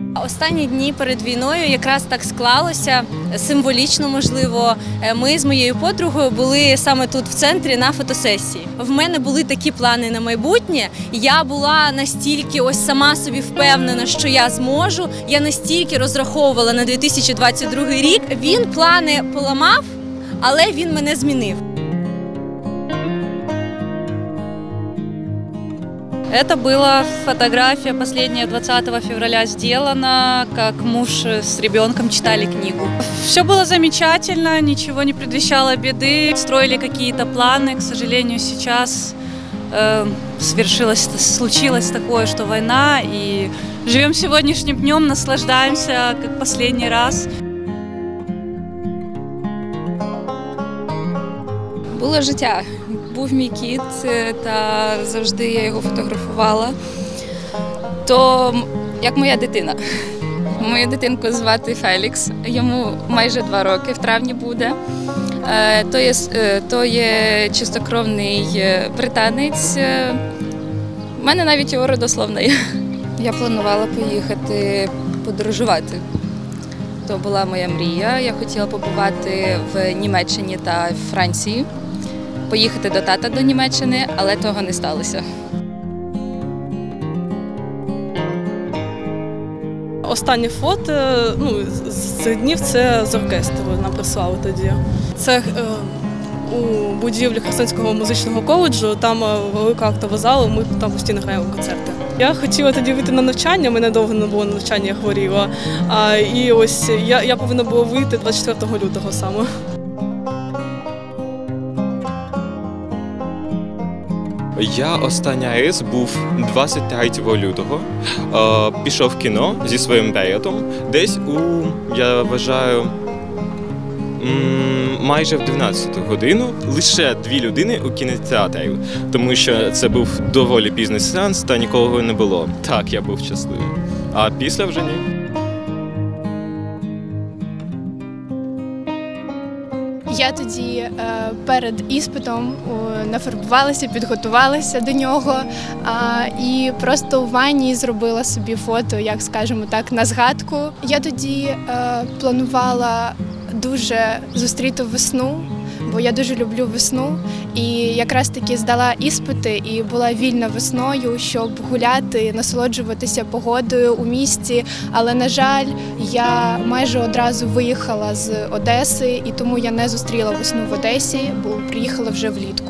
Останні дні перед війною якраз так склалося, символічно, можливо. Ми з моєю подругою були саме тут в центрі на фотосесії. В мене були такі плани на майбутнє. Я була настільки ось сама собі впевнена, що я зможу. Я настільки розраховувала на 2022 рік. Він плани поламав, але він мене змінив. Это была фотография, последняя 20 февраля сделана, как муж с ребенком читали книгу. Все было замечательно, ничего не предвещало беды. Строили какие-то планы, к сожалению, сейчас случилось такое, что война, и живем сегодняшним днем, наслаждаемся, как последний раз. Було життя. Був мій кіт, та завжди я його фотографувала. То як моя дитина. Мою дитинку звати Фелікс, йому майже 2 роки, в травні буде. То є чистокровний британець. У мене навіть його родословна є. Я планувала поїхати подорожувати. То була моя мрія. Я хотіла побувати в Німеччині та Франції. Поїхати до тата до Німеччини, але того не сталося. Останнє фото з цих днів це з оркестру нам прислали тоді. Це у будівлі Херсонського музичного коледжу, там велика актова зала, ми там постійно граємо концерти. Я хотіла тоді вийти на навчання, мене довго не було на навчання, я хворіла. І ось я повинна була вийти 24 лютого саме. Я останній рейс був 23 лютого. Пішов в кіно зі своїм беєтом. Десь я вважаю, майже в 12-ту годину. Лише 2 людини у кінотеатрі, тому що це був доволі пізній сеанс та нікого не було. Так, я був щасливий. А після вже ні. Я тоді перед іспитом нафарбувалася, підготувалася до нього і просто у ванні зробила собі фото, як скажемо так, на згадку. Я тоді планувала дуже зустріти весну, бо я дуже люблю весну. І якраз таки здала іспити і була вільна весною, щоб гуляти, насолоджуватися погодою у місті. Але, на жаль, я майже одразу виїхала з Одеси, і тому я не зустріла весну в Одесі, бо приїхала вже влітку.